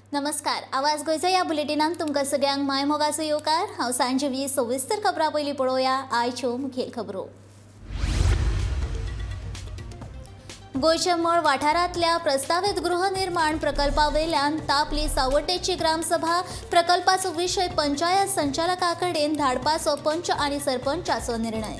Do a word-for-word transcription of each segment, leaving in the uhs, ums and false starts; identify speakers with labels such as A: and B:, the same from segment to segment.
A: नमस्कार, आवाज गोयचा या बुलेटिनान तुमकां सगळ्यांक माय मोगाचो येवकार। हांव सांजवी सविस्तर खबरां पयलीं पळोवया आयच्यो मुखेल खबरो। गोयच्या मळ वाठारांतल्या प्रस्तावित गृहनिर्माण प्रकल्पावेल्यान तापली सावड्डेची ग्रामसभा प्रकल्पाचो विशय पंचायत संचालका कडेन धाडपाचो पंच आनी सरपंचाचो निर्णय।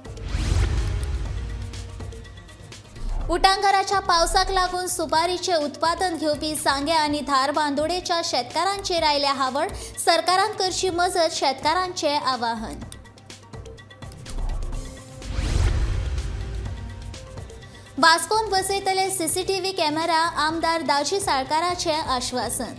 A: उटंगराच्या पावसाक लागून सुपारीचे उत्पादन घेवपी सांगे आनी धार बांदोडेच्या शेतकारांचेर आयल्या हावळ, सरकारान करची मजत शेतकारांचे आवाहन। वास्कोन बसयतले सीसीटीव्ही कॅमेरा, आमदार दाजी साळकाराचे आश्वासन।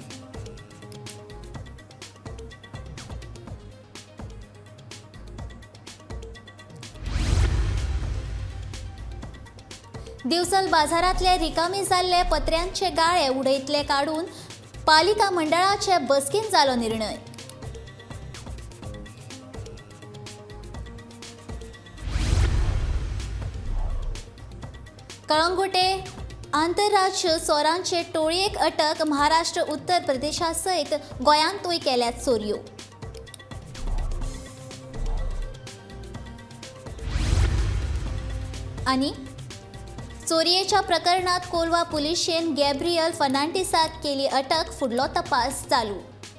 A: दिवसल बाजारातले रिकामी जाल्ले पत्र्यांचे गाळे उडयतले काडून पालिका मंडळाचे बसकेन जालो निर्णय। कळंगुटे आंतरराज्य चोरांचे टोळयेक अटक, महाराष्ट्र उत्तर प्रदेशा सयत गोंयांतूय केल्यात चोरयो। आनी चोरयेच्या प्रकरणात कोलवा पुलिशेन गॅब्रियल फर्नांडिसाक केली अटक, फुडलो तपास चालू।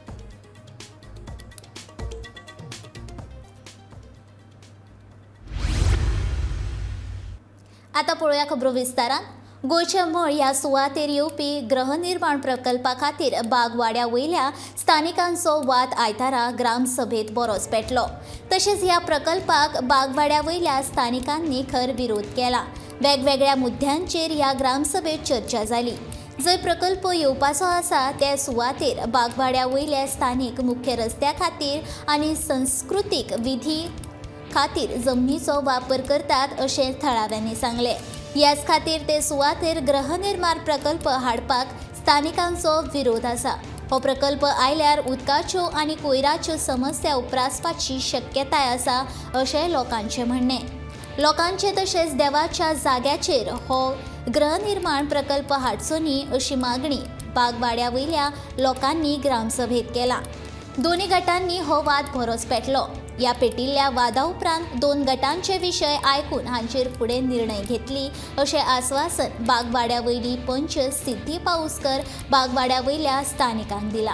A: आता पळोवया खबरो विस्तारान। गोयच्या मळ ह्या सुवातेर येवपी गृहनिर्माण प्रकल्पा खातीर बागवाड्या वयल्या स्थानिकांचो वाद आयतारा ग्रामसभेत बरोच पेटलो। तशेंच ह्या प्रकल्पाक बागवाड्या वयल्या स्थानिकांनी खर विरोध केला। वेगवेगळ्या मुद्द्यांचेर ह्या ग्रामसभेत चर्चा जाली। जंय प्रकल्प येवपाचो आसा ते सुवातेर बागवाड्या वयल्या स्थानिक मुख्य रस्त्या खातीर आनी संस्कृतीक विधी खातीर जमनीचो वापर करतात अशें थळाव्यांनी सांगले। ह्याच खातीर ते सुवातेर गृहनिर्माण प्रकल्प हाडपाक स्थानिकांचो विरोध आसा। हो प्रकल्प आयल्यार उदकाच्यो आनी कोयराच्यो समस्या उप्रासपाची शक्यताय आसा अशें लोकांचें म्हणणें। लोकांचे तशेंच देवाच्या जाग्याचेर हो गृहनिर्माण प्रकल्प हाडचो न्ही अशी मागणी बागवाड्या वयल्या लोकांनी ग्रामसभेत केला। दोन्ही गटांनी हो वाद बरोच पेटलो। ह्या पेटिल्ल्या वादा उपरांत दोन गटांचे विशय आयकून हांचेर फुडें निर्णय घेतली अशें आश्वासन बागवाड्या वयली पंच सिद्धी पाउसकर बागवाड्या वयल्या स्थानिकांक दिला।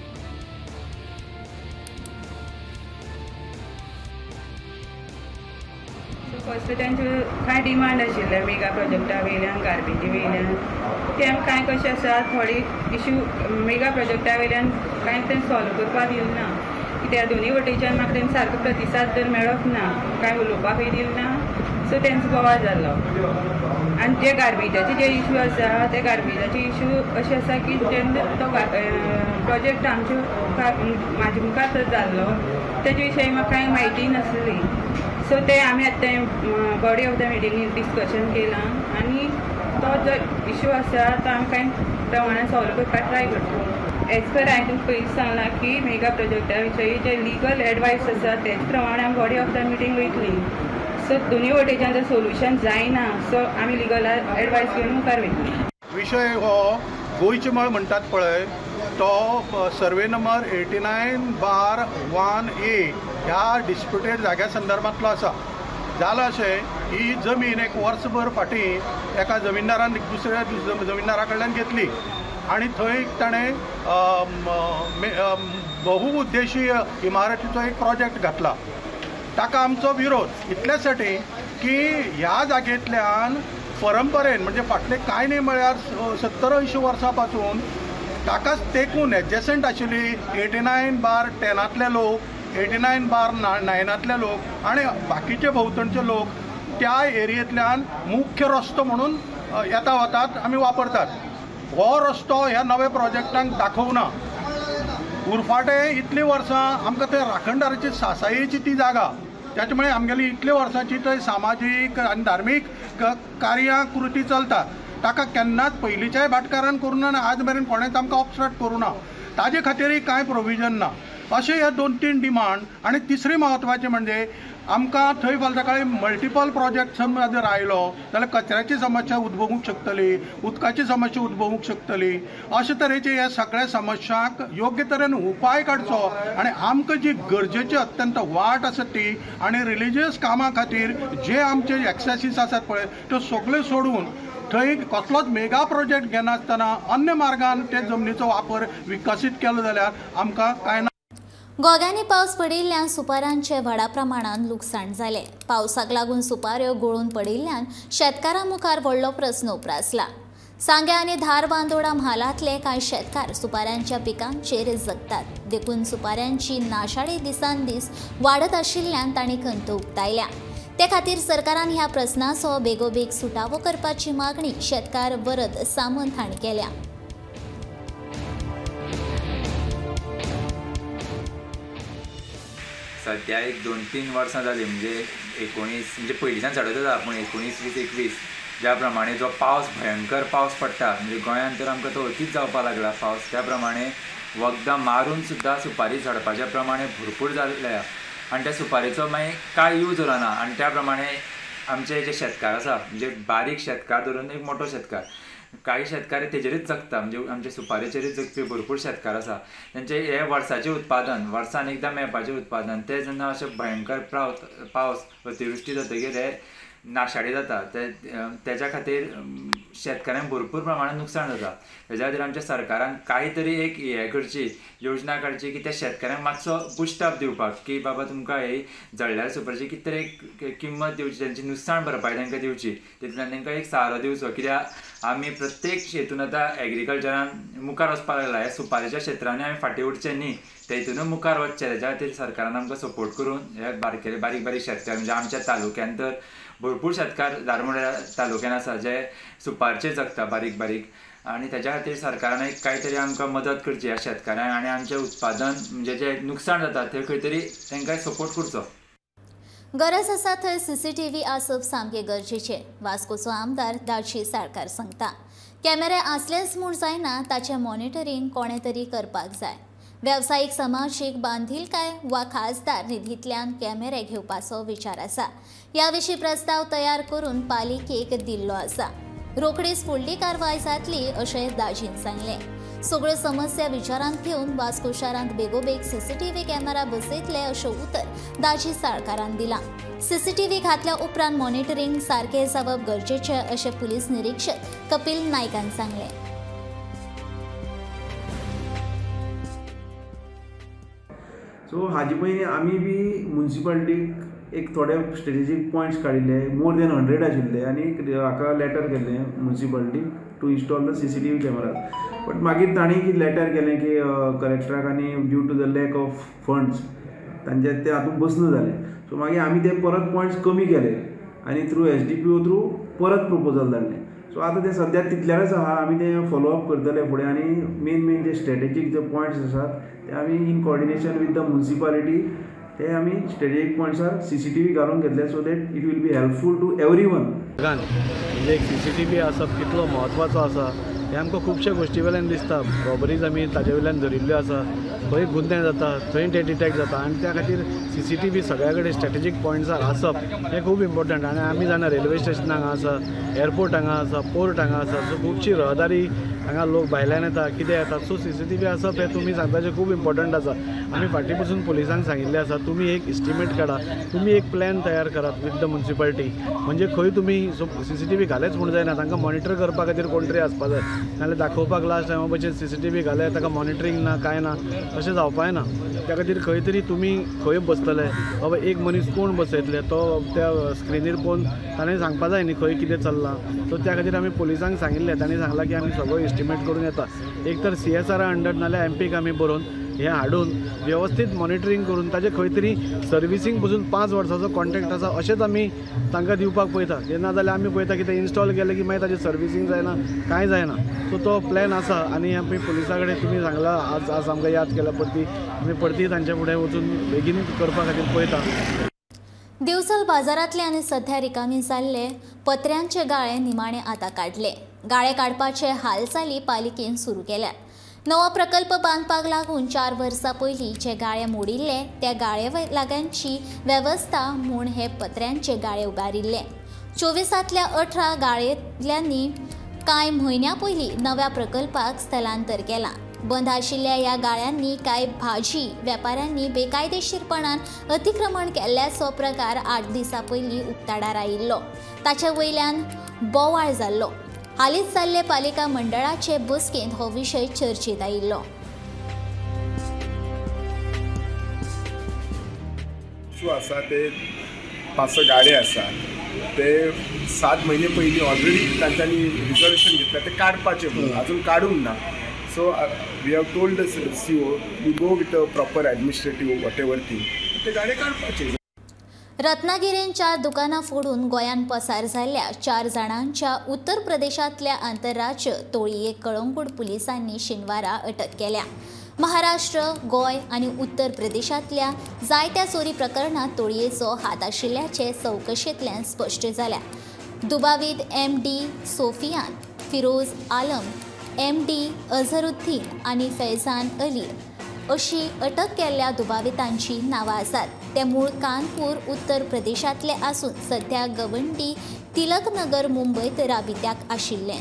B: फर्स्ट तांचे कांय डिमांड आशिल्ले मेगा प्रोजेक्टा वयल्यान गार्बेजी वयल्यान ते कांय कशें आसा थोडी इश्यू मेगा प्रोजेक्टा वयल्यान कांय ते सॉल्व करपाक दिवना कित्याक दोनूय वटेच्यान म्हाका तेंचो सारको प्रतिसाद तर मेळप ना, कांय उलोवपाकय दिवना, सो तेंचो बोवाळ जाल्लो। आनी जे गार्बेजाचे जे इश्यू आसा ते गार्बेजाचे इश्यू अशें आसा की जेन्ना तो प्रोजेक्ट आमचे म्हाजे मुखार तर जाल्लो तेजे विशयी म्हाका कांय म्हायती नासली, सो ते आमी आतां body of the meeting discussion केलां आनी तो जो इश्यू आसा तो आमी कांय प्रमाणान सॉल्व करपाक ट्राय करता। एज पर हांवें पयलीं सांगलां की मेगा प्रोजेक्टा विशयी जे लिगल एडवायस आसा तेच प्रमाणे आमी बॉडी ऑफ द मिटींग वयतली। सो दोनूय वटेच्यान जर सोल्युशन जायना सो आमी लिगल एडवायस घेवन मुखार वयतली।
C: विशय हो गोंयचे मळ म्हणटात पळय तो survey number eighty nine bar one A ह्या डिस्प्युटेड जाग्या संदर्भांतलो आसा। जालां अशें ही जमीन एक वर्सभर फाटीं एका जमीनदारान दुसऱ्या जमीनदारा कडल्यान घेतली आनी थंय ताणें बहुउद्देशीय इमारतीचो एक प्रोजेक्ट घातला। ताका आमचो विरोध इतल्या साठी की ह्या जागेंतल्यान परंपरेन म्हणजे फाटले कांय न्ही म्हळ्यार सत्तर अंयशीं वर्सां पासून ताकाच तेकून एडजसंट आशिल्ली एटी नायन बार टेनांतले लोक, एटी नायन बार नायनांतले लोक आनी बाकीचे भोंवतणचे लोक त्या एरियेंतल्यान मुख्य रस्तो म्हणून येता वतात आमी वापरतात। हो रस्तो ह्या नव्या प्रोजेक्टांक दाखोवना। उरफाटे इतलीं वर्सां आमकां थंय राखणदाराची सासायेची ती जागा, त्याच्या मुळे आमगेली इतले वर्सांची थंय सामाजीक आनी धार्मीक कार्यां कृती चलतात। ताका केन्नाच पयलींच्याय भाटकारान करूं ना आनी आज मेरेन कोणेंच आमकां ऑब्स्ट्रक्ट करूं ना। ताजे खातीरय कांय प्रोविजन ना। अशे हे दोन तीन डिमांड. आणि तिसरी म्हत्वाची म्हणजे आमकां थंय फाल्यां सकाळी मल्टिपल प्रोजेक्ट समज जर आयलो जाल्यार कचऱ्याची समस्या उद्भवूंक शकतली, उदकाची समस्या उद्भवूंक शकतली. अशे तरेचे हे सगळ्या समस्यांक योग्य तरेन उपाय काडचो आनी आमकां जी गरजेची अत्यंत वाट आसा ती आनी रिलिजियस कामां खातीर जे आमचे एक्सेसीस आसात पळय त्यो सगळ्यो सोडून थंय कसलोच मेगा प्रोजेक्ट घेनासतना अन्य मार्गान ते जमनीचो वापर विकसीत केलो जाल्यार आमकां कांय ना.
A: गोग्यांनी पावस पडिल्ल्यान सुपारांचे व्हडा प्रमाणात लुकसाण जाले. पावसाक लागून सुपाऱ्यो गळून पडिल्ल्यान शेतकारां मुखार व्हडलो प्रस्न उप्रासला. सांग्या आनी धार बांदोडा म्हालांतले कांय शेतकार सुपाऱ्यांच्या पिकांचेर जगतात. देखून सुपाऱ्यांची नाशाडी दिसान दीस वाडत आशिल्ल्यान तांणी खंत उक्तायल्या. ते खातीर सरकारान ह्या प्रस्नाचो बेगोबेग सुटावो करपाची मागणी शेतकार वरद सामंत हांणी केल्या.
D: सध्या एक दोन तीन वर्सां जाली म्हणजे एकोणीस म्हणजे पयलींच्यान चडत आसा पूण एकोणीस वीस एकवीस ज्या प्रमाणे जो पावस भयंकर पावस पडटा म्हणजे गोंयांत तर आमकां तो अतीच जावपाक लागला पावस. त्या प्रमाणे वखदां मारून सुद्दां सुपारी झडपाच्या प्रमाणे भरपूर जाल्ल्या आनी त्या सुपारेचो मागीर कांय यूज उरना. आनी त्या प्रमाणे आमचे जे शेतकार आसा म्हणजे बारीक शेतकार धरून एक मोठो शेतकार काही शेतकार तेजेरूच जगता म्हणजे आमचे सुपारेचेरूच जगपी भरपूर शेतकार आसा. तेंचे हे वर्साचें उत्पादन वर्सान एकदां मेळपाचें उत्पादन ते जेन्ना अशें भयंकर पावस पावस अतिवृश्टी जातकीर हे नाशाडी जाता ते तेच्या खातीर शेतकाऱ्यांक भरपूर प्रमाणात नुकसाण जाता. तेच्या खातीर आमच्या सरकारान कांय तरी एक हे करची योजना काडची की त्या शेतकाऱ्यांक मातसो बुस्टअप दिवपाक की बाबा तुमकां हे जळ्ळ्या सुपारीची कितें तरी किंमत दिवची, त्यांची नुकसाण भरपाय तांकां दिवची, तितूंतल्यान तांकां एक सहारो दिवचो. कित्याक आमी प्रत्येक हेतून आतां एग्रीकल्चरान मुखार वचपाक लागला. ह्या सुपारेच्या क्षेत्रांनी आमी फाटीं उरचें न्ही, तेतून मुखार वचचें. तेच्या खातीर सरकारान आमकां सपोर्ट करून हे बारकेले बारीक बारीक शेतकार म्हणजे आमच्या तालुक्यांत तर भरपूर शेतकार दारमोड्या तालुक्यान आसा जे सुपारचे जगता बारीक बारीक आनी तेच्या खातीर सरकारान एक कांय तरी आमकां मदत करची ह्या शेतकाऱ्यांक आनी आमचें उत्पादन म्हणजे जे नुकसाण जाता ते खंय तरी तांकां सपोर्ट करचो.
A: गरज आसा थंय सीसीटीव्ही आसप सामकें गरजेचें. वास्कोचो आमदार दाळशी साळकार सांगता. कॅमेरे आसलेच म्हूण जायना, ताचें मॉनिटरींग कोणे तरी करपाक जाय. व्यावसायिक सामाजीक बांधिलकाय वा खासदार निधींतल्यान कॅमेरे घेवपाचो विचार आसा. ह्या विशीं प्रस्ताव तयार करून पालिकेक दिल्लो आसा. रोखडीच फुडली कारवाय जातली अशें दाजीन सांगलें. सगळ्यो समस्या विचारांत घेवन वास्को शारांत बेगोबेग सीसीटीव्ही कॅमेरा बसयतले अशें उतर दाजी साळकारान दिलां. सीसीटीव्ही घातल्या उपरांत मॉनिटरींग सारकें जावप गरजेचें अशें पुलीस निरीक्षक कपिल नायकान सांगलें.
E: सो हाजे पयलीं आमी बी म्युनिसिपालिटीक एक थोडे स्ट्रेटेजीक पॉयंट्स काडिल्ले, मोर देन हंड्रेड आशिल्ले आनी हाका लेटर केल्लें म्युनिसिपालिटीक to install the C C T V camera. But मागीर तांणी कितें लेटर केलें की कलेक्टराक आनी due to the lack of funds तांचे ते हातूंत बसना जालें. सो मागीर आमी ते परत पॉयंट्स कमी केले आनी through S D P O through परत प्रपोजल धाडलें. सो आतां ते सद्या तितल्याच आहा, आमी ते फॉलोअप करतले फुडें आनी मेन मेन जे स्ट्रेटेजीक जे पॉयंट्स आसात ते आमी in coordination with the municipality ते आमी स्ट्रेटेजीक पॉयंट्सार सी सी टी व्ही घालून घेतले so that it will be helpful to everyone.
F: म्हणजे एक सी सी टी व्ही आसप कितलो म्हत्वाचो आसा हे आमकां खुबशे गोश्टी वेल्यान दिसता. रॉबरीज आमी ताजे वयल्यान धरिल्ल्यो आसा, खंय गुन्हे जाता थंय ते डिटेक्ट जाता आनी त्या खातीर सी सी टी व्ही सगळ्या कडेन स्ट्रेटेजीक पॉयंट्सार आसप हें खूब इम्पॉर्टंट. आनी आमी जाणा रेल्वे स्टेशन हांगा आसा, एअरपोर्ट हांगा आसा, पोर्ट हांगा आसा, सो खुबशी रहदारी हांगा लोक भायल्यान येता कितें येता. So C C T V आसप हें तुमी सांगताचें खूब इम्पॉर्टंट आसा. आमी फाटीं पसून पुलिसांक सांगिल्लें आसा तुमी एक इस्टिमेट काडा, तुमी एक प्लॅन तयार करात वीथ द म्युनिसिपालिटी. म्हणजे खंय तुमी सी सी टी व्ही घालेच म्हूण जायना, तांकां मॉनिटर करपा खातीर कोण तरी आसपा जाय. नाजाल्यार दाखोवपाक लास्ट टायमा भशेन सी सी टी व्ही घाले ताका मॉनिटरींग ना कांय ना अशें जावपाय ना. त्या खातीर खंय तरी तुमी खंय बसतले बाबा एक मनीस कोण बसयतले तो त्या स्क्रिनीर पळोवन ताणें सांगपा जाय न्ही खंय कितें चल्लां. सो त्या खातीर आमी पुलिसांक सांगिल्लें, तांणी सांगलां की आमी सगळो इस्टिमेट करून येता. एक तर सी एस आरा अंडर नाल्यार एम पीक आमी बरोवन हें हाडून वेवस्थीत मॉनिटरींग करून ताजे खंय तरी सर्विसींग पसून पांच वर्सांचो कॉन्ट्रॅक्ट आसा अशेंच आमी तांकां दिवपाक पळयता. ना जाल्यार आमी पळयता की तें इन्स्टॉल केलें की मागीर ताजें सर्विसींग जायना कांय जायना. सो तो प्लॅन आसा आनी आमी पुलिसा कडेन तुमी सांगलां आज आज आमकां याद केल्या परती आमी परती तांच्या फुडें वचून बेगीन करपा खातीर पळयता.
A: दिवचल बाजारांतले आनी सध्या रिकामी जाल्ले पत्र्यांचे गाळे निमाणे आतां काडले. गाळे काडपाचे हालचाली पालिकेन सुरू केल्यात. नवो प्रकल्प बांदपाक लागून चार वर्सां पयलीं जे गाळे मोडिल्ले त्या गाळे लागींची वेवस्था म्हूण हे पत्र्यांचे गाळे उबारिल्ले. चोवीसांतल्या अठरा गाळयांनी कांय म्हयन्या पयलीं नव्या प्रकल्पाक स्थलांतर केलां. बंद आशिल्ल्या ह्या गाळ्यांनी कांय भाजी वेपाऱ्यांनी बेकायदेशीरपणान अतिक्रमण केल्ल्याचो प्रकार आठ दिसां पयलीं उक्ताडार आयिल्लो. ताचे वयल्यान बोवाळ जाल्लो. हालींच जाल्ले पालिका मंडळाचे बसकेंत हो विशय चर्चेत आयिल्लो.
G: आसा ते पांच स गाडे आसा ते सात म्हयने पयलीं ऑलरेडी तांच्यांनी रिजर्वेशन घेतलें ते काडपाचें म्हणून अजून काडूंक ना. So we have told the C O you go with a proper administrative whatever thing ते गाडे काडपाचे.
A: रत्नागिरीन चार दुकानां फोडून गोंयान पसार जाल्ल्या चार जाणांच्या उत्तर प्रदेशांतल्या आंतरराज्य तोळयेक कळंगूट पुलिसांनी शेनवारा अटक केल्या. महाराष्ट्र, गोंय आनी उत्तर प्रदेशांतल्या जायत्या चोरी प्रकरणांत तोळयेचो हात आशिल्ल्याचे चवकशेंतल्यान स्पश्ट जाल्या. दुबावीद M D Sofiyan, Firoz Alam, M D Azharuddin आनी फैजान अली अशी अटक केल्ल्या दुबावितांची नांवां आसात. ते मूळ कानपूर उत्तर प्रदेशांतले आसून सध्या गवंडी तिलकनगर मुंबयत राबित्याक आशिल्ले.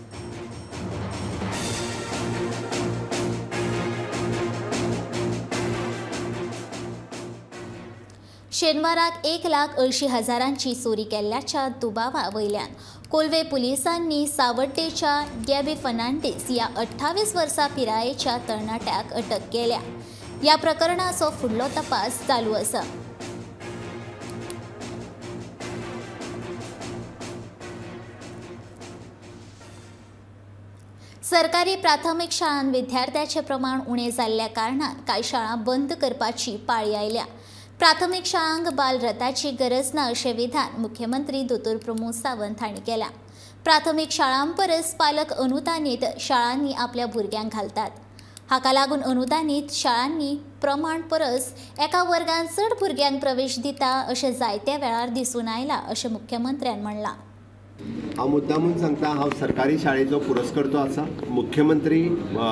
A: शेनवाराक एक लाख अंयशीं हजारांची चोरी केल्ल्याच्या दुबावा वयल्यान कोलवे पुलिसांनी सावड्डेच्या गॅबी फर्नांडीस ह्या अठ्ठावीस वर्सां पिरायेच्या तरणाट्याक अटक केल्या. ह्या प्रकरणाचो फुडलो तपास चालू आसा. सरकारी प्राथमीक शाळांत विद्यार्थ्याचे प्रमाण उणें जाल्ल्या कारणान कांय शाळा बंद करपाची पाळी आयल्या. प्राथमीक शाळांक बालरथाची गरज ना अशें विधान मुख्यमंत्री दोतोर प्रमोद सावंत हांणी केलां. प्राथमीक शाळां परस पालक अनुदानीत शाळांनी आपल्या भुरग्यांक घालतात. हाका लागून अनुदानीत शाळांनी प्रमाण परस एका वर्गान चड भुरग्यांक प्रवेश दिता अशें जायत्या वेळार दिसून आयलां अशें मुख्यमंत्र्यान म्हणलां.
H: हांव मुद्दामून सांगता, हांव सरकारी शाळेचो पुरस्कर्तो आसा, मुख्यमंत्री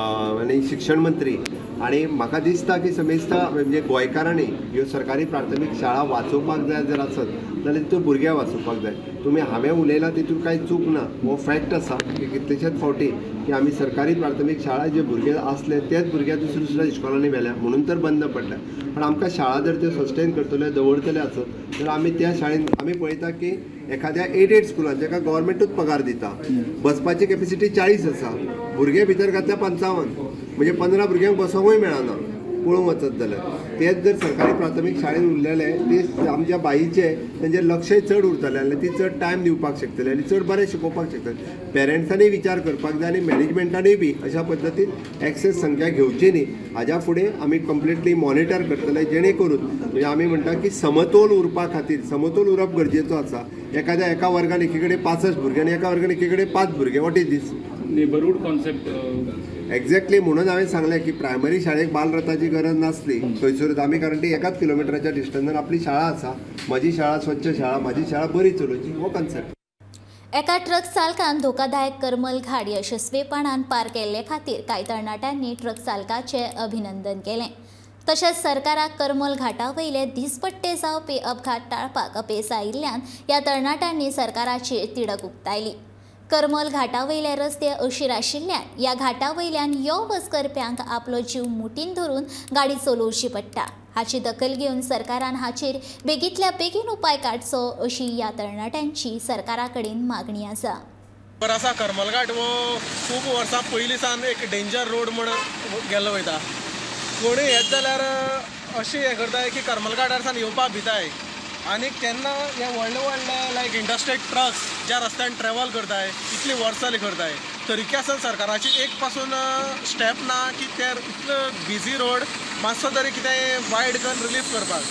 H: आनी शिक्षण मंत्री, आनी म्हाका दिसता की समेस्ता म्हणजे गोंयकारांनी ह्यो सरकारी प्राथमीक शाळा वाचोवपाक जाय जर आसत जाल्यार तितून भुरग्यां वाचोवपाक जाय. तुमी हांवें उलयलां तितून कांय चूक ना, हो फॅक्ट आसा की कितलेशेच फावटी की आमी सरकारी प्राथमीक शाळा जे भुरगे आसले तेच भुरगे दुसऱ्या दुसऱ्या इस्कॉलांनी व्हेल्या म्हणून तर बंद पडल्या. पण आमकां शाळा जर त्यो सस्टेन करतले दवरतले आसत तर आमी त्या शाळेन आमी पळयता की एखाद्या एट एट स्कुलान जाका गव्हर्मेंटूच पगार दिता बसपाची कॅपेसिटी चाळीस आसा, भुरगे भितर घातल्या पंचावन्न, म्हणजे पंदरा भुरग्यांक बसोंकूय मेळना पळोवंक वचत जाल्यार. तेच जर सरकारी प्राथमीक शाळेन उरलेले ते आमच्या बाईचे तेंचेर लक्षय चड उरतलें आनी ती चड टायम दिवपाक शकतले आनी चड बरें शिकोवपाक शकतले. पेरंट्सांनी विचार करपाक जाय आनी मॅनेजमेंटानूय बी अशा पद्दतीन एक्सेस संख्या घेवची न्ही. हाज्या फुडें आमी कंप्लिटली मॉनिटर करतले जेणे करून म्हणजे आमी म्हणटा की समतोल उरपा खातीर समतोल उरप गरजेचो आसा. एखाद्या एका वर्गान एकी कडेन पासश्ट भुरगे आनी एका वर्गान एकी कडेन पांच भुरगे, what is this
I: neighbourhood concept
H: exactly. म्हणून हांवें सांगलें की प्रायमरी शाळेक बालरथाची गरज नासली थंयसरूच आमी, कारण ती एकाच किलोमिटराच्या डिस्टन्सार आपली शाळा आसा. म्हजी शाळा स्वच्छ शाळा, म्हजी शाळा बरी चलोवची, हो कॉन्सेप्ट.
A: एका ट्रक चालकान धोकादायक करमल घाट यशस्वीपणान पार केल्ले खातीर कांय तरणाट्यांनी ट्रक चालकाचें अभिनंदन केलें. तशेंच सरकाराक करमल घाटा वयले दिसपट्टे जावपी अपघात टाळपाक अपेस आयिल्ल्यान ह्या तरणाट्यांनी सरकाराचेर तिडक उक्तायली. करमल घाटा वयले रस्ते अशीर आशिल्ल्यान ह्या घाटा वयल्यान यो वच करप्यांक आपलो जीव मुठीन धरून गाडी चलोवची पडटा. हाची दखल घेवन सरकारान हाचेर बेगींतल्या बेगीन उपाय काडचो अशी ह्या तरणाट्यांची सरकारा कडेन मागणी आसा.
J: आसा करमल घाट हो खूब वर्सां पयलीं सावन एक डेंजर रोड म्हणून गेल्लो वयता. कोणूय येत जाल्यार अशें हें करताय की करमल घाटार सावन येवपाक भिताय. आनी केन्ना हे व्हडले व्हडले लायक इंडस्ट्रियल ट्रक्स ज्या रस्त्यान ट्रॅवल करताय इतली वर्सां जालीं करताय तरीके आसन सरकाराची एक पासून स्टेप ना की ते इतलो बिजी रोड मातसो तरी कितें वायड करून रिलीफ करपाक.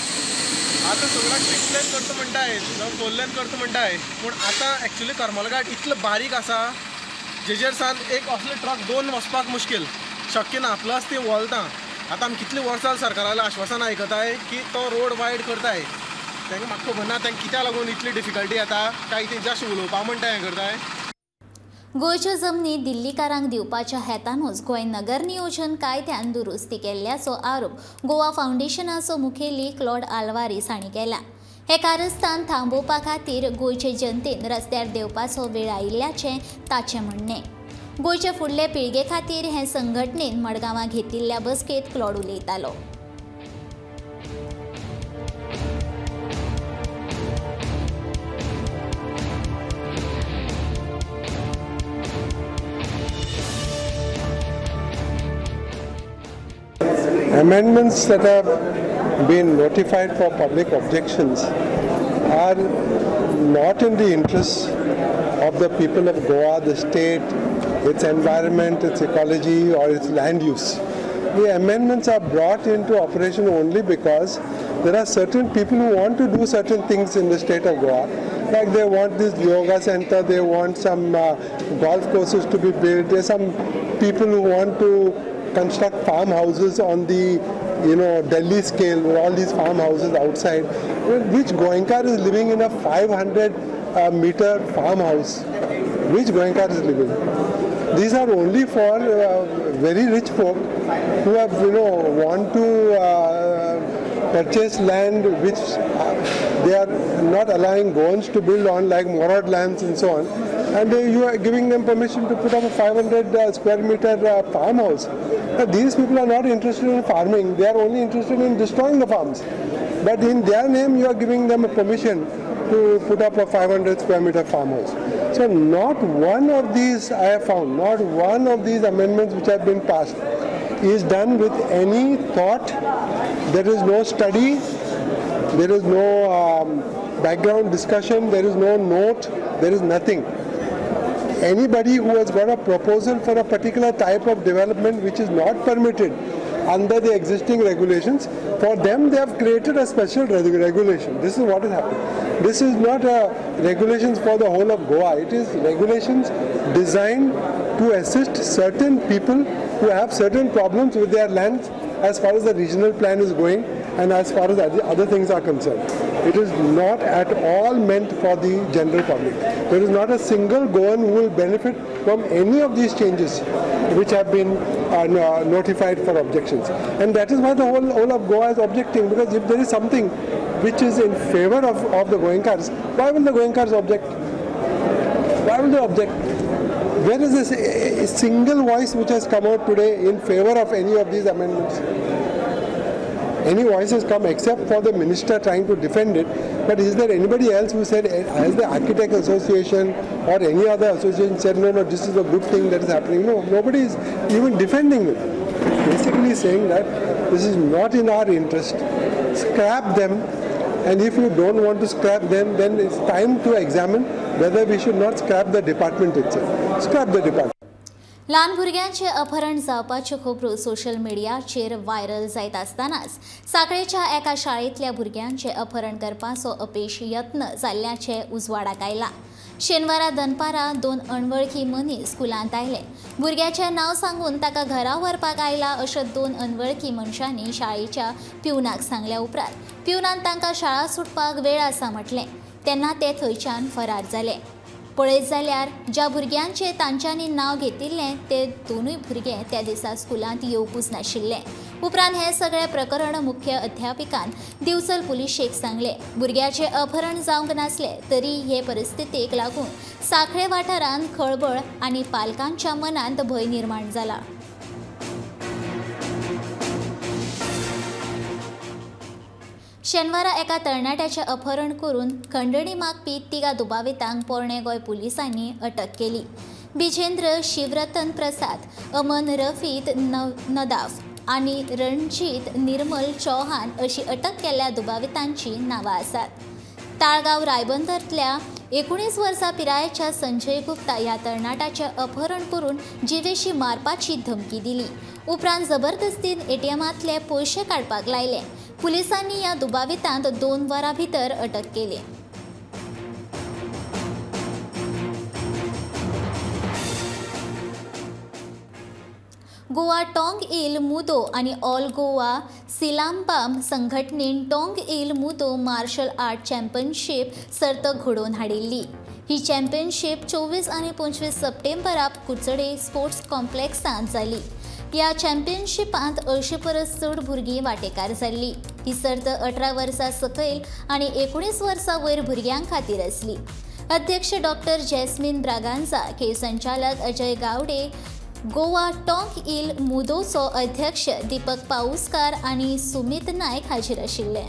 J: आतां सगळ्याक सिक्स लेन करता म्हणटाय जावं फोर लेन करता म्हणटाय पूण आतां एक्चुली करमल घाट इतलो बारीक आसा जेजेर सावन एक असले ट्रक दोन वचपाक मुश्कील शक्य ना. प्लस ती वळता. आतां आमी कितलीं वर्सां सरकारालें आश्वासन आयकताय की तो रोड वायड करताय. तांकां म्हाका खबर ना तांकां कित्याक लागून इतली डिफिकल्टी येता काय ती जस्ट उलोवपा म्हणटा हें करताय.
A: गोंयच्यो जमनी दिल्लीकारांक दिवपाच्या हेतानूच गोंय नगर नियोजन कायद्यान दुरुस्ती केल्ल्याचो आरोप गोवा फाउंडेशनाचो मुखेली क्लॉड आल्वारीस हांणी केला। हे कारस्थान थांबोवपा खातीर गोंयचे जनतेन रस्त्यार देवपाचो वेळ आयिल्ल्याचें ताचें म्हणणें। गोंयचे फुडले पिळगे खातीर हे संघटनेन मडगांवां घेतिल्ल्या बसकेत क्लॉड उलयतालो।
K: Amendments that have been notified for public objections are not in the interests of the people of Goa, the state, its environment, its ecology, or its land use. The amendments are brought into operation only because there are certain people who want to do certain things in the state of Goa. Like they want this yoga center, they want some uh, golf courses to be built. There are some people who want to construct farmhouses on the, you know, Delhi scale, with all these farmhouses outside, which Goenkar is living in a five hundred uh, meter farmhouse. Which Goenkar is living? These are only for uh, very rich folk who have, you know, want to uh, purchase land which uh, they are not allowing Goans to build on, like Morad lands and so on. And they, you are giving them permission to put up a five hundred uh, square meter uh, farmhouse. Now, these people are not interested in farming, they are only interested in destroying the farms. But in their name, you are giving them a permission to put up a five hundred square meter farmhouse. So not one of these, I have found, not one of these amendments which have been passed is done with any thought. There is no study, there is no um, background discussion, there is no note, there is nothing. Anybody who has got a proposal for a particular type of development which is not permitted under the existing regulations, for them they have created a special regulation. This is what has happened. This is not a regulations for the whole of Goa. It is regulations designed to assist certain people who have certain problems with their lands as far as the regional plan is going and as far as other things are concerned. It is not at all meant for the general public. There is not a single Goan who will benefit from any of these changes which have been uh, notified for objections. And that is why the whole, whole of Goa is objecting, because if there is something which is in favor of, of the Goenkars, why will the Goenkars object? Why will they object? Where is this a, a single voice which has come out today in favor of any of these amendments? Any voice has come except for the minister trying to defend it, but is there anybody else who said, has the Architect Association or any other association said, no, no, this is a good thing that is happening? No, nobody is even defending it. Basically saying that this is not in our interest. Scrap them, and if you don't want to scrap them, then it's time to examine whether we should not scrap the department itself. Scrap the department.
A: ल्हान भुरग्यांचे अपहरण जावपाच्यो खबरो social मिडियाचेर viral जायत आसतनाच सांखळेच्या एका शाळेंतल्या भुरग्यांचे अपहरण करपाचो अपेश यत्न जाल्ल्याचे उजवाडाक आयला। शेनवारा दनपारा दोन अणवळखी मनीस स्कुलांत आयले। भुरग्याचें नांव सांगून ताका घरा व्हरपाक आयला अशें दोन अनवळखी मनशांनी शाळेच्या पिवनाक सांगल्या उपरांत पिवनान तांकां शाळा सुटपाक वेळ आसा म्हटलें, तेन्ना ते थंयच्यान फरार जाले। पळयत जाल्यार ज्या भुरग्यांचे तांच्यांनी नांव घेतिल्लें ते दोनूय भुरगे त्या दिसा स्कुलांत येवपूच नाशिल्ले। उपरांत हे सगळे प्रकरण मुख्य अध्यापिकान दिवचल पुलिशेक सांगले। भुरग्याचे अपहरण जावंक नासले तरी हे परिस्थितीक लागून सांखळे वाठारांत खळबळ आनी पालकांच्या मनांत भंय निर्माण जाला। शेनवारा एका तरणाट्याचे अपहरण करून खंडणी मागपी तिगा दुबावितांक पोरणे गोंय पुलिसांनी अटक केली। बिजेंद्र शिवरतन प्रसाद, अमन रफीद नदाफ आनी रणजीत निर्मल चौहान अशी अटक केल्ल्या दुबावितांची नांवां आसात। ताळगांव रायबंदरांतल्या एकोणीस वर्सां पिरायेच्या संजय गुप्ता ह्या तरणाट्याचे अपहरण करून जिवेशी मारपाची धमकी दिली। उपरांत जबरदस्तीन एटीएमांतले पयशे काडपाक लायले। पुलिसांनी ह्या दुबावितांत दोन वरां भितर अटक केली। गोवा टोंग इल मुदो आनी ऑल गोवा सिलांबाम संघटनेन Tong Il Moo Do martial art championship सर्त घडोवन हाडिल्ली। ही चॅम्पियनशीप चोवीस आणि पंचवीस सप्टेंबराक कुचडे स्पोर्ट्स कॉम्प्लेक्सांत जाली। ह्या चॅम्पियनशिपांत अंयशीं परस चड भुरगीं वांटेकार जाल्लीं। ही सर्त अठरा वर्सां सकयल आनी एकुणीस वर्सां वयर भुरग्यां खातीर आसली। अध्यक्ष डॉक्टर जॅस्मिन ब्रागांझा, खेळ संचालक अजय गावडे, गोवा टॉंक इल मुदोचो अध्यक्ष दीपक पाऊसकार आनी सुमित नायक हाजीर आशिल्ले।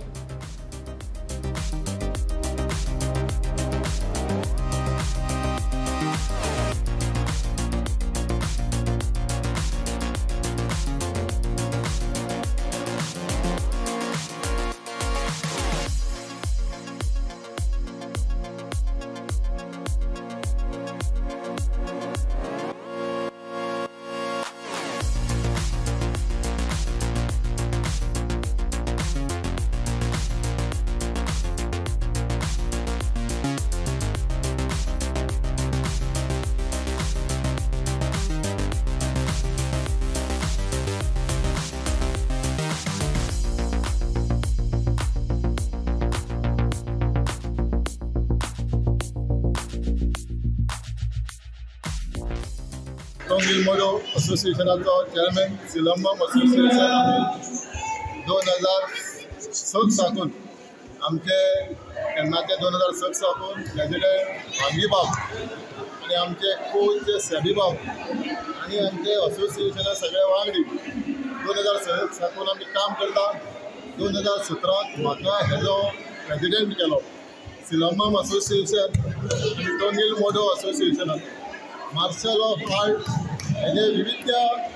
L: टॉंक इल मोडो असोसिएशनाचो चेअरमॅन सिलंबम असोसिएशन आमी दोन हजार स साकून आमचे तेन्नाचे दोन हजार स साकून प्रेसिडेंट भांगी बाब आनी आमचे कोच सेबी बाब आनी आमचे असोसिएशना सगळे वांगडी दोन हजार स साकून आमी काम करता। दोन हजार सतराक म्हाका हेजो प्रेसिडेंट केलो सिलंबम असोसिएशन आनी टॉंक इल मोडो असोसिएशनान। मार्शल ऑफ आर्ट हेजे विविध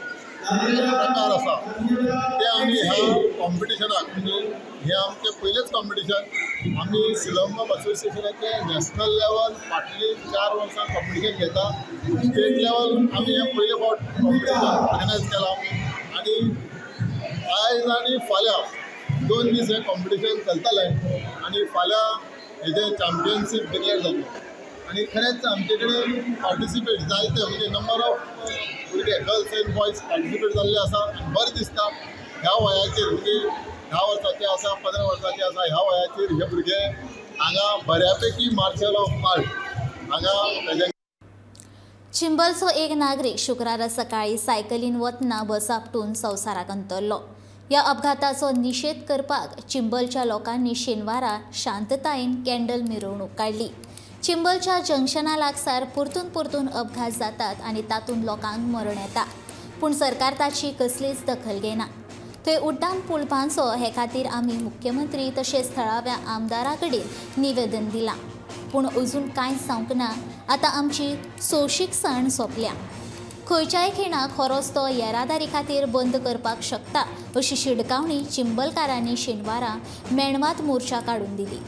L: प्रकार आसा ते आमी ह्या कॉम्पिटिशनाक म्हणजे हे आमचे पयलेच कॉम्पिटिशन आमी सिलंबम असोसिएशनाचे नॅशनल लेवल फाटली चार वर्सां कॉम्पिटिशन घेता। स्टेट लेवल आमी हे पयले फावट कॉम्पिटिशन ऑर्गनायज केला आनी आयज आनी फाल्यां दोन दीस हे कॉम्पिटिशन चलतलें आनी फाल्यां हेजे चॅम्पियनशीप डिक्लेअर जातलो। आणि खरेंच आमचे कडेन पार्टिसिपेट जायते म्हणजे नंबर ऑफ भुरगे गर्ल्स एंड बॉयज पार्टिसिपेट जाल्ले आसा आनी बरें दिसता। ह्या वयाचेर म्हणजे धा वर्साचे आसा पंदरा वर्साचे आसा ह्या वयाचेर हे भुरगे हांगा बऱ्यापैकी मार्शल ऑफ आर्ट हांगा तेजे।
A: चिंबलचो एक नागरीक शुक्रारा सकाळी सायकलीन वतना बस आपटून संवसाराक अंतरलो। ह्या अपघाताचो निशेध करपाक चिंबलच्या लोकांनी शेनवारा शांततायेन कॅन्डल मिरवणूक काडली। चिंबलच्या जंक्शना लागसार परतून परतून अपघात जातात आनी तातूंत लोकांक मरण येता, पूण सरकार ताची कसलीच दखल घेना। थंय उड्डाण पूल बांदचो हे खातीर आमी मुख्यमंत्री तशेंच थळाव्या आमदारा कडेन निवेदन दिलां, पूण अजून कांयच जावंक ना। आतां आमची सोंशीकसाण सोंपल्या। खंयच्याय खिणाक हो रस्तो येरादारी खातीर बंद करपाक शकता अशी शिडकावणी चिंबलकारांनी शेनवारा मेणवात मोर्चा काडून दिली।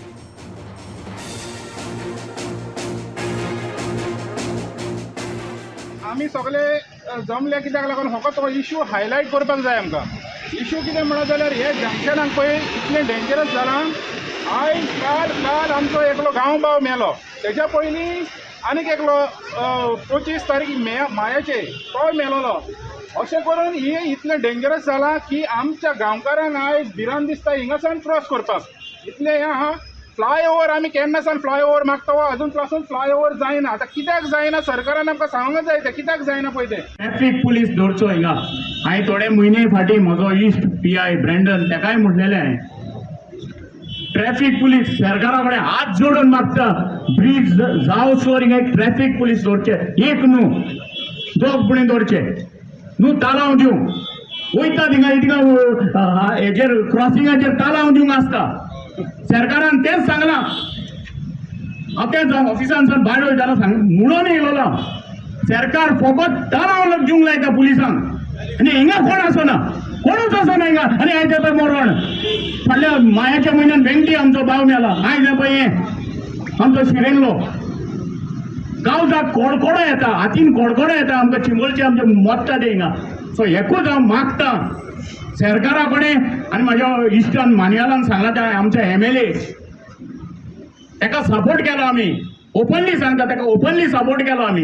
M: आमी सगळे जमले कित्याक लागून हो तो इशू हायलायट करपाक जाय। आमकां इशू कितें म्हणत जाल्यार हे जंक्शनाक पळय इतलें डेंजरस जालां। आयज काल काल आमचो एकलो गांव भाव मेलो, तेच्या पयलीं आनीक एकलो पंचवीस तारीख मे मायाचे तो मेलोलो। अशें करून ही इतलें डेंजरस जालां की आमच्या गांवकारांक आयज भिरांत दिसता हिंगासान क्रॉस करपाक। इतलें हें आहा फ्लायओवर आमी केन्नासान फ्लायओवर मागता अजून पासून फ्लायओवर जायना। आतां कित्याक जायना सरकारान आमकां सांगूंक जाय तें कित्याक जायना पळय तें।
N: ट्रॅफिक पुलीस दवरचो हिंगा। हांवें थोडे म्हयने फाटीं म्हजो इश्ट पी आय ब्रँडन तेकाय म्हणलेलें हांवें ट्रॅफिक पुलीस सरकारा कडेन हात जोडून मागता ब्रिज जावं सोर हिंगा एक ट्रॅफिक पुलीस दवरचे, एक न्हू दोग पुणे दवरचे न्हू तालांव दिवंक वयता थिंगा थिंगा हेजेर क्रॉसिंगाचेर तालांव दिवंक आसता। सरकारान तेच सांगलां हांव तेच ऑफिसान भायर वयताना सांग म्हणून येयलोलो सरकार फकत तालांव दिवंक लायता पुलिसांक आनी हिंगा कोण आसना कोणूच आसना हिंगा। आनी आयज पळय मरण फाटल्या मायाच्या म्हयन्यान वेंगटी आमचो भाव मेला। आयज पळय हें आमचो शिरेनलो गांवजाक कोडकोडो येता, हातीन कोडकोडो येता आमकां चिंबलचे आमचे मोडटा ते हिंगा। सो हेकूच हांव मागता सरकारा कडेन आनी म्हाज्या इश्टान मानयालान सांगला ते आमचे एम एल ए ताका सपोर्ट केलो आमी, ओपनली सांगता ताका ओपनली सपोर्ट केलो आमी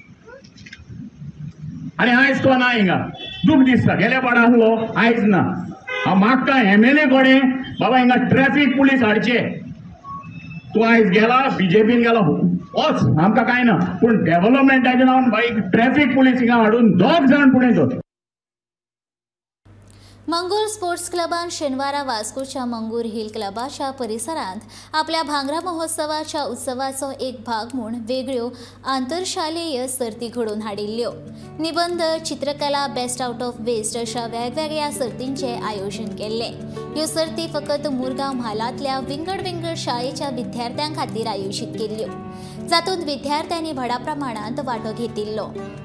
N: आनी आयज तो ना हिंगा। दूख दिसता गेल्या पावट आसलो आयज ना। हांव मागता एम एल ए कडेन बाबा हिंगा ट्रॅफिक पुलीस हाडचे तो आयज गेला बीजेपीन गेला होच आमकां कांय ना, पूण डेव्हलपमेंटाच्या नांवान बाईक ट्रॅफिक पुलीस हिंगा हाडून दोग जाण फुडें सर.
A: मंगूर स्पोर्ट्स क्लबान शेनवारा वास्कोच्या मंगूर हिल क्लबाच्या परिसरांत आपल्या भांगरा महोत्सवाच्या उत्सवाचो एक भाग म्हूण वेगळ्यो आंतरशालेय सर्ती घडोवन हाडिल्ल्यो. निबंध, चित्रकला, बेस्ट आउट ऑफ वेस्ट अशा वेगवेगळ्या सर्तींचे आयोजन केल्ले. ह्यो सर्ती फकत मुरगांव म्हालांतल्या विंगड विंगड शाळेच्या विद्यार्थ्यां खातीर आयोजीत केल्ल्यो, जातूंत विद्यार्थ्यांनी व्हडा प्रमाणांत वांटो घेतिल्लो.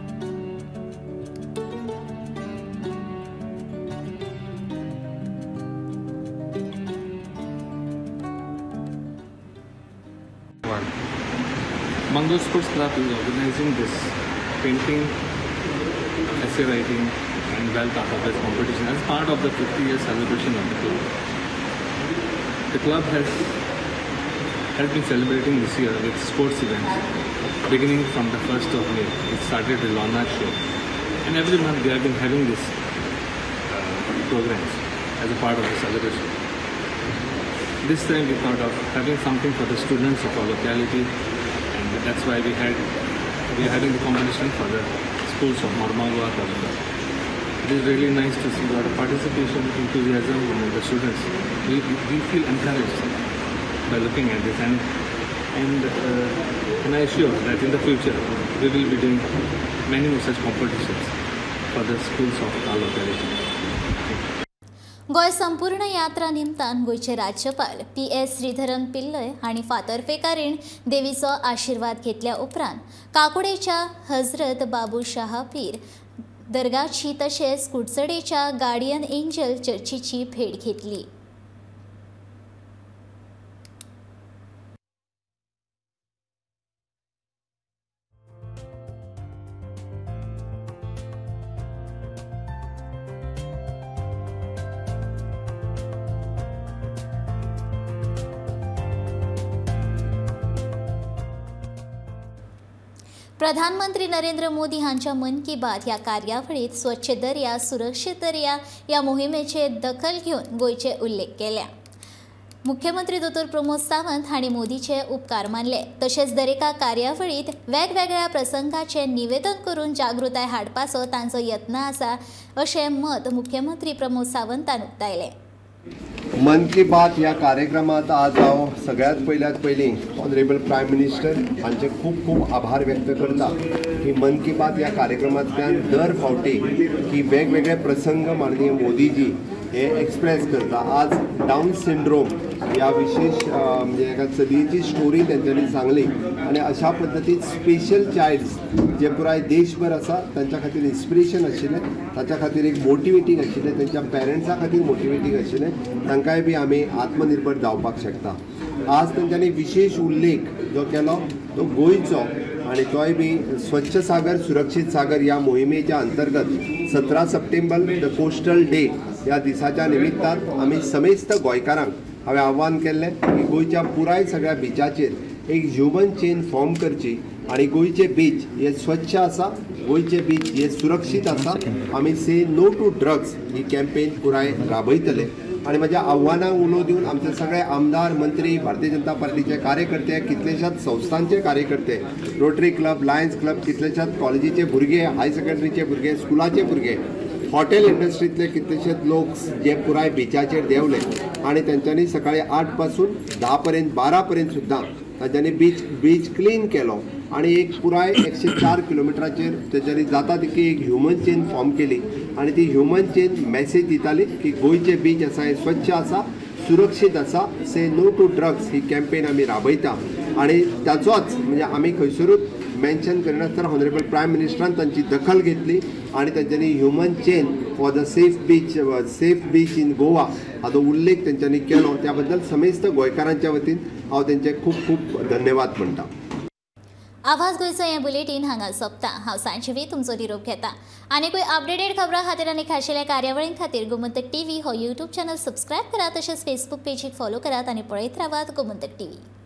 O: Mango Sports Club is organizing this painting, essay writing and wealth art of this competition as part of the fifty year celebration of the club. The club has, has been celebrating this year with sports events beginning from the first of May. It started with Lona Show, and every month they have been having this uh, programs as a part of the celebration. This time we thought of having something for the students of our locality, and that's why we had we are having the competition for the schools of Marmagua Taluka. It is really nice to see a lot of participation, enthusiasm among the students. We, we feel encouraged by looking at this, and and uh, and I assure that in the future we will be doing many more such competitions for the schools of our locality.
A: गोय संपूर्ण यात्रा निमतान गोयचे राज्यपाल P S Sreedharan Pillai हांणी फातर्फेकारीण देवीचो आशिर्वाद घेतल्या उपरांत काकुडेच्या हजरत बाबू शाह पीर दर्गाची तशेंच कुडचडेच्या गार्डियन एंजल चर्चीची भेट घेतली. प्रधानमंत्री नरेंद्र मोदी हांच्या मन की बात ह्या कार्यावळीत स्वच्छ दर्या सुरक्षित दर्या ह्या मोहिमेचे दखल घेवन गोयचे उल्लेख केल्या. मुख्यमंत्री दोतोर प्रमोद सावंत हांणी मोदीचे उपकार मानले. तशेंच दरेका कार्यावळीत वेगवेगळ्या प्रसंगाचे निवेदन करून जागृताय हाडपाचो तांचो यत्न आसा अशें मत मुख्यमंत्री प्रमोद सावंतान उक्तायलें.
H: मन की बात ह्या कार्यक्रमात आज हांव सगळ्यात पयल्यात पयलीं ऑनरेबल प्रायम मिनिस्टर हांचे खूब खूब आभार व्यक्त करता की मन की बात ह्या कार्यक्रमांतल्यान दर फावटी की वेगवेगळे प्रसंग माननीय मोदीजी हे एक्सप्रेस करता. आज डाऊन सिंड्रोम ह्या विशेष म्हणजे एका चलयेची स्टोरी तेंच्यांनी सांगली आनी अशा पद्दतीन स्पेशल चायल्ड्स जे पुराय देशभर आसा तांच्या खातीर इन्स्पिरेशन आशिल्लें, ताच्या खातीर एक मोटिवेटींग आशिल्लें, तांच्या पेरंट्सां खातीर मोटिवेटींग आशिल्लें, तांकांय बी आमी आत्मनिर्भर जावपाक शकता. आज तांच्यांनी विशेष उल्लेख जो केलो तो गोंयचो आणि तोय बी स्वच्छ सागर सुरक्षित सागर ह्या मोहिमेच्या अंतर्गत सतरा सप्टेंबर द कोस्टल डे ह्या दिसाच्या निमित्तान आमी समेस्त गोंयकारांक हांवें आव्हान केल्लें की गोंयच्या पुराय सगळ्या बिचाचेर एक ह्युमन चेन फॉर्म करची आणि गोंयचे बीच हे स्वच्छ आसा, गोंयचे बीच हे सुरक्षीत आसा. आमी से नो टू ड्रग्स ही कॅम्पेन पुराय राबयतले आणि माझ्या आव्हानाक उलो दिवन आमचे सगळे आमदार मंत्री भारतीय जनता पार्टीचे कार्यकर्ते कितलेशाच संस्थांचे कार्यकर्ते रोटरी क्लब लायन्स क्लब कितलेशाच कॉलेजीचे भुरगे हाय सेकंडरीचे भुरगे स्कुलाचे भुरगे हॉटेल इंडस्ट्रीतले कितलेशेच लोक जे पुराय बिचाचेर देवले आणि त्यांच्यानी सकाळी आठ पासून दहा पर्यंत बारा पर्यंत सुद्दां तांच्यांनी बीच बीच क्लीन केलो आणि एक पुराय एकशे चार किलोमिटराचेर तेच्यांनी जाता तितकी एक ह्युमन चेन फॉर्म केली आणि ती ह्युमन चेन मॅसेज दिताली की गोंयचे बीच आसा हे स्वच्छ आसा सुरक्षीत आसा. से नो टू ड्रग्स ही कॅम्पेन आमी राबयता आणि ताचोच म्हणजे आमी खंयसरूच मेन्शन करिनासतना ऑनरेबल प्रायम मिनिस्टरान तांची दखल घेतली आणि तांच्यांनी human chain for the safe beach safe beach in Goa हाचो उल्लेख तांच्यांनी केलो. त्या बद्दल समेस्त गोंयकारांच्या वतीन हांव तांचे खूब खूब धन्यवाद म्हणटा.
A: आवाज गोयचो हें बुलेटीन हांगा सोंपता. हांव सांजवी तुमचो निरोप घेता. आनीकूय अपडेटेड खबरां खातीर आनी खाशेल्या कार्यावळीं खातीर गोमंतक टीव्ही हो यूट्यूब चॅनल सबस्क्रायब करात. तशेंच फेसबूक पेजीक फॉलो करात आनी पळयत रावात गोमंतक टीव्ही.